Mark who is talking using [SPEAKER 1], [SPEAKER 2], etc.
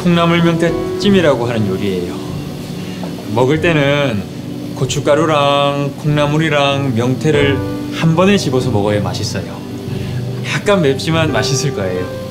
[SPEAKER 1] 콩나물 명태찜이라고 하는 요리예요. 먹을 때는 고춧가루랑 콩나물이랑 명태를 한 번에 집어서 먹어야 맛있어요. 약간 맵지만 맛있을 거예요.